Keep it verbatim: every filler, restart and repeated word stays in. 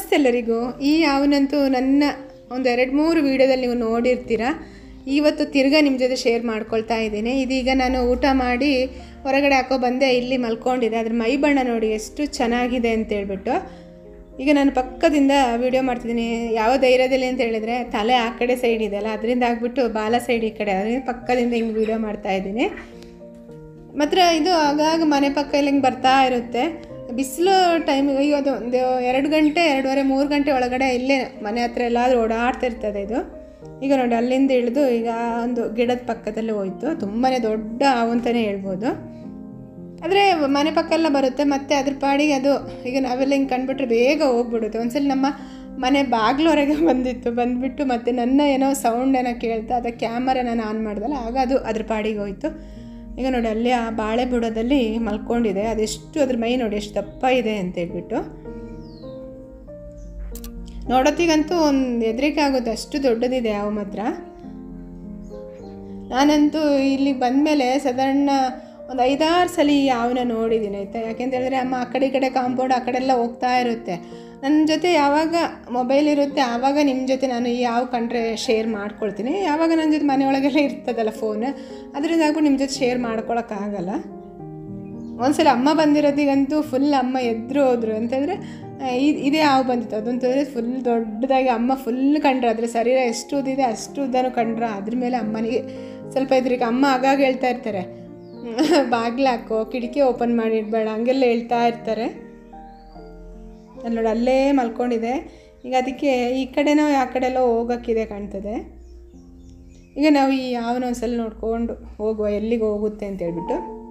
ನಮಸ್ತೆ ಎಲ್ಲರಿಗೂ. ಈ ಯಾವನಂತೂ ನನ್ನ ಒಂದು ಎರಡು ಮೂರು ವೀಡಿಯೋದಲ್ಲಿ ನೀವು ನೋಡಿರ್ತೀರ. ಇವತ್ತು ತಿರ್ಗಾ ನಿಮ್ಮ ಜೊತೆ ಶೇರ್ ಮಾಡ್ಕೊಳ್ತಾ ಇದ್ದೀನಿ. ಇದೀಗ ನಾನು ಊಟ ಮಾಡಿ ಹೊರಗಡೆ ಹಾಕೋ ಬಂದೆ, ಇಲ್ಲಿ ಮಲ್ಕೊಂಡಿದೆ. ಅದ್ರ ಮೈ ಬಣ್ಣ ನೋಡಿ ಎಷ್ಟು ಚೆನ್ನಾಗಿದೆ ಅಂತೇಳ್ಬಿಟ್ಟು ಈಗ ನಾನು ಪಕ್ಕದಿಂದ ವೀಡಿಯೋ ಮಾಡ್ತಿದ್ದೀನಿ. ಯಾವ ಧೈರ್ಯದಲ್ಲಿ ಅಂತ ಹೇಳಿದರೆ ತಲೆ ಆ ಕಡೆ ಸೈಡ್ ಇದೆಯಲ್ಲ, ಅದರಿಂದ ಆಗಿಬಿಟ್ಟು ಬಾಲ ಸೈಡ್ ಈ ಕಡೆ, ಅದರಿಂದ ಪಕ್ಕದಿಂದ ಹಿಂಗೆ ವೀಡಿಯೋ ಮಾಡ್ತಾಯಿದ್ದೀನಿ. ಮಾತ್ರ ಇದು ಆಗಾಗ ಮನೆ ಪಕ್ಕ ಇಲ್ಲಿ ಹಿಂಗೆ ಬರ್ತಾ ಇರುತ್ತೆ. ಬಿಸಿಲು ಟೈಮಿಗೆ ಈಗ ಅದು ಒಂದು ಎರಡು ಗಂಟೆ ಎರಡೂವರೆ ಮೂರು ಗಂಟೆ ಒಳಗಡೆ ಇಲ್ಲೇ ಮನೆ ಹತ್ರ ಎಲ್ಲಾದರೂ ಓಡಾಡ್ತಿರ್ತದೆ ಇದು. ಈಗ ನೋಡಿ ಅಲ್ಲಿಂದ ಇಳಿದು ಈಗ ಒಂದು ಗಿಡದ ಪಕ್ಕದಲ್ಲೇ ಹೋಯ್ತು. ತುಂಬಾ ದೊಡ್ಡ ಹಾವು ಅಂತಲೇ ಹೇಳ್ಬೋದು. ಆದರೆ ಮನೆ ಪಕ್ಕ ಎಲ್ಲ ಬರುತ್ತೆ, ಮತ್ತು ಅದ್ರ ಪಾಡಿಗೆ ಅದು ಈಗ ನಾವೆಲ್ಲ ಹಿಂಗೆ ಕಂಡುಬಿಟ್ರೆ ಬೇಗ ಹೋಗ್ಬಿಡುತ್ತೆ. ಒಂದ್ಸಲ ನಮ್ಮ ಮನೆ ಬಾಗಿಲವರೆಗೆ ಬಂದಿತ್ತು, ಬಂದುಬಿಟ್ಟು ಮತ್ತು ನನ್ನ ಏನೋ ಸೌಂಡ್ ಏನೋ ಕೇಳ್ತಾ ಅದಕ್ಕೆ ಕ್ಯಾಮರಾ ನಾನು ಆನ್ ಮಾಡ್ದಲ್ಲ, ಆಗ ಅದು ಅದ್ರ ಪಾಡಿಗೆ ಹೋಯ್ತು. ಈಗ ನೋಡಿ ಅಲ್ಲಿ ಆ ಬಾಳೆ ಬುಡದಲ್ಲಿ ಮಲ್ಕೊಂಡಿದೆ. ಅದೆಷ್ಟು ಅದ್ರ ಮೈ ನೋಡಿ ಎಷ್ಟು ದಪ್ಪ ಇದೆ ಅಂತೇಳ್ಬಿಟ್ಟು ನೋಡೋತ್ತಿಗಂತೂ ಒಂದು ಹೆದರಿಕೆ ಆಗುತ್ತೆ, ಅಷ್ಟು ದೊಡ್ಡದಿದೆ ಯಾವ ಮಾತ್ರ. ನಾನಂತೂ ಇಲ್ಲಿಗೆ ಬಂದಮೇಲೆ ಸಾಧಾರಣ ಒಂದು ಐದಾರು ಸಲ ಯಾವನ್ನ ನೋಡಿದ್ದೀನಿ ಆಯಿತಾ. ಯಾಕೆಂತ ಹೇಳಿದ್ರೆ ಅಮ್ಮ ಆ ಕಡೆ ಈ ಕಡೆ ಕಾಂಪೌಂಡ್ ಆ ಕಡೆ ಎಲ್ಲ ಹೋಗ್ತಾ ಇರುತ್ತೆ. ನನ್ನ ಜೊತೆ ಯಾವಾಗ ಮೊಬೈಲ್ ಇರುತ್ತೆ ಆವಾಗ ನಿಮ್ಮ ಜೊತೆ ನಾನು ಯಾವ ಕಂಡ್ರೆ ಶೇರ್ ಮಾಡ್ಕೊಳ್ತೀನಿ. ಯಾವಾಗ ನನ್ನ ಜೊತೆ ಮನೆಯೊಳಗೆಲ್ಲ ಇರ್ತದಲ್ಲ ಫೋನ್, ಅದರಿಂದ ಆಗ್ಬಿಟ್ಟು ನಿಮ್ಮ ಜೊತೆ ಶೇರ್ ಮಾಡ್ಕೊಳಕ್ಕಾಗಲ್ಲ. ಒಂದ್ಸಲ ಅಮ್ಮ ಬಂದಿರೋದಿಗಂತೂ ಫುಲ್ ಅಮ್ಮ ಎದ್ರು ಹೋದ್ರು ಅಂತಂದರೆ ಇದೇ ಹಾವು ಬಂದಿತ್ತು. ಅದಂತಂದರೆ ಫುಲ್ ದೊಡ್ಡದಾಗಿ ಅಮ್ಮ ಫುಲ್ ಕಂಡ್ರೆ, ಅದರ ಶರೀರ ಎಷ್ಟು ಉದ್ದಿದೆ ಅಷ್ಟು ಉದ್ದನೂ ಕಂಡ್ರೆ ಅದ್ರ ಮೇಲೆ ಅಮ್ಮನಿಗೆ ಸ್ವಲ್ಪ ಹೆದರಿಕೆ. ಅಮ್ಮ ಆಗಾಗ ಹೇಳ್ತಾ ಇರ್ತಾರೆ, ಬಾಗಿಲು ಹಾಕೋ, ಕಿಟಕಿ ಓಪನ್ ಮಾಡಿಡಬೇಡ, ಹಂಗೆಲ್ಲ ಹೇಳ್ತಾ ಇರ್ತಾರೆ. ಅಲ್ಲಿ ನೋಡಿ ಅಲ್ಲೇ ಮಲ್ಕೊಂಡಿದೆ. ಈಗ ಅದಕ್ಕೆ ಈ ಕಡೆನೋ ಆ ಕಡೆಯಲ್ಲೋ ಹೋಗೋಕ್ಕಿದೆ ಕಾಣ್ತದೆ. ಈಗ ನಾವು ಈ ಯಾವನೋ ಒಂದ್ಸಲ ನೋಡ್ಕೊಂಡು ಹೋಗುವ ಎಲ್ಲಿಗೆ ಹೋಗುತ್ತೆ ಅಂತೇಳ್ಬಿಟ್ಟು